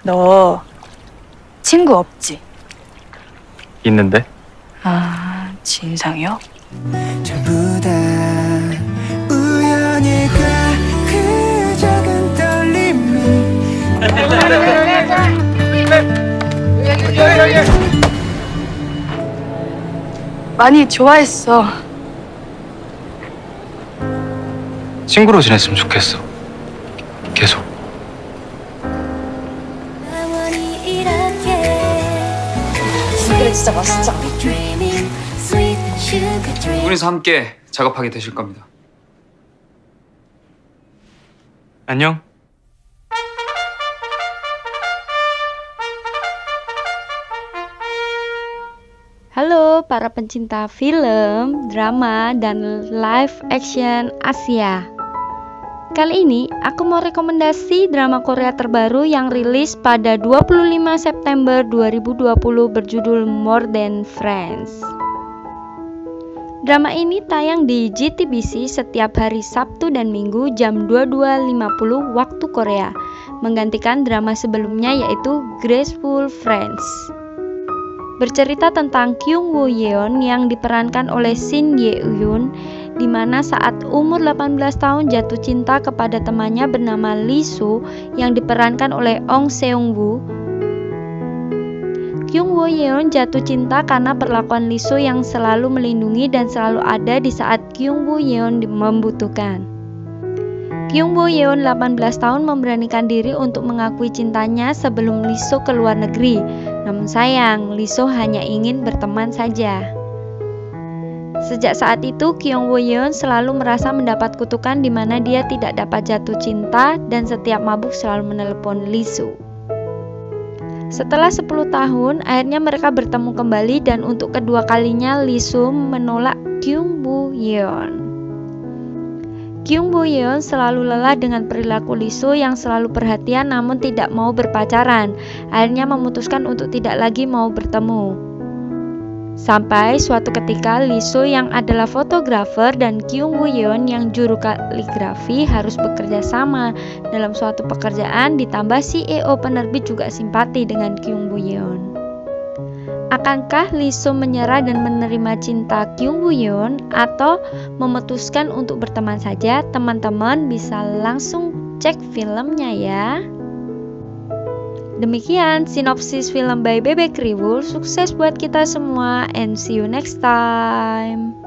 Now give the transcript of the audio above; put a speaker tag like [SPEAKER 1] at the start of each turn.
[SPEAKER 1] 너 친구 없지?
[SPEAKER 2] 있는데?
[SPEAKER 1] 아, 진상이요?
[SPEAKER 3] 전부 다 우연일까 그 작은 떨림이
[SPEAKER 1] 많이 좋아했어.
[SPEAKER 2] 친구로 지냈으면 좋겠어. 계속.
[SPEAKER 1] 그래, 진짜 맛있잖아.
[SPEAKER 4] 두 분이서 함께 작업하게 되실 겁니다.
[SPEAKER 2] 안녕.
[SPEAKER 5] Halo para pencinta film, drama, dan live action Asia. Kali ini aku mau rekomendasi drama Korea terbaru yang rilis pada 25 September 2020 berjudul More Than Friends. Drama ini tayang di JTBC setiap hari Sabtu dan Minggu jam 22.50 waktu Korea, menggantikan drama sebelumnya yaitu Graceful Friends. Bercerita tentang Kyung Woo Yeon yang diperankan oleh Shin Ye Eun, di mana saat umur 18 tahun jatuh cinta kepada temannya bernama Lee Soo yang diperankan oleh Ong Seung Woo. Kyung Woo Yeon jatuh cinta karena perlakuan Lee Soo yang selalu melindungi dan selalu ada di saat Kyung Woo Yeon membutuhkan. Kyung Woo Yeon 18 tahun memberanikan diri untuk mengakui cintanya sebelum Lee Soo ke luar negeri. Namun sayang, Lee Soo hanya ingin berteman saja. Sejak saat itu, Kyung Woo Yeon selalu merasa mendapat kutukan di mana dia tidak dapat jatuh cinta dan setiap mabuk selalu menelepon Lee Soo. Setelah 10 tahun, akhirnya mereka bertemu kembali dan untuk kedua kalinya Lee Soo menolak Kyung Woo Yeon. Kyung Woo Yeon selalu lelah dengan perilaku Lee Soo yang selalu perhatian namun tidak mau berpacaran. Akhirnya memutuskan untuk tidak lagi mau bertemu. Sampai suatu ketika Lee Soo yang adalah fotografer dan Kyung Woo Yeon yang juru kaligrafi harus bekerja sama dalam suatu pekerjaan, ditambah CEO penerbit juga simpati dengan Kyung Woo Yeon. Akankah Lee Soo menyerah dan menerima cinta Kyung Woo Yeon atau memutuskan untuk berteman saja? Teman-teman bisa langsung cek filmnya ya. Demikian sinopsis film by Bebek Kriwul. Sukses buat kita semua and see you next time.